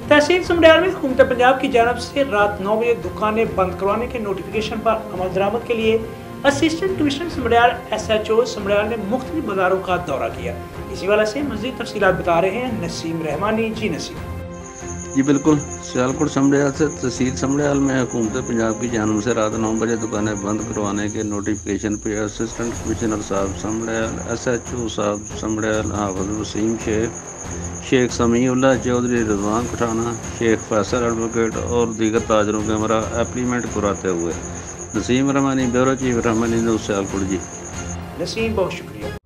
तहसील समड़ियाल में हुकूमत पंजाब की जानब से रात 9 बजे दुकानें बंद करवाने के नोटिफिकेशन पर अमल दरामद के लिए assistant commissioner Sambrial SHO Sambrial ने मुख्तलिफ बाजारों का दौरा किया। इसी वाले से मज़ीद तफसीलात बता रहे हैं नसीम रहमानी। जी नसीम। जी बिल्कुल, सियालकोट समड़ियाल से तहसील समड़ियाल में हुकूमत पंजाब की जानब से रात 9 बजे दुकानें बंद करवाने के नोटिफिकेशन पे असिस्टेंट कमिश्नर साहब समड़ियाल, SHO साहब समड़ियाल, हाफिज वसीम शेख समीउल्लाह चौधरी, रिजवान पठाना, शेख फैसल एडवोकेट और दीगर ताजरों के हमारा एप्लीमेंट कराते हुए Naseem Rehmani, bureau chief Rehmani news Sialkot. जी नसीम, बहुत शुक्रिया।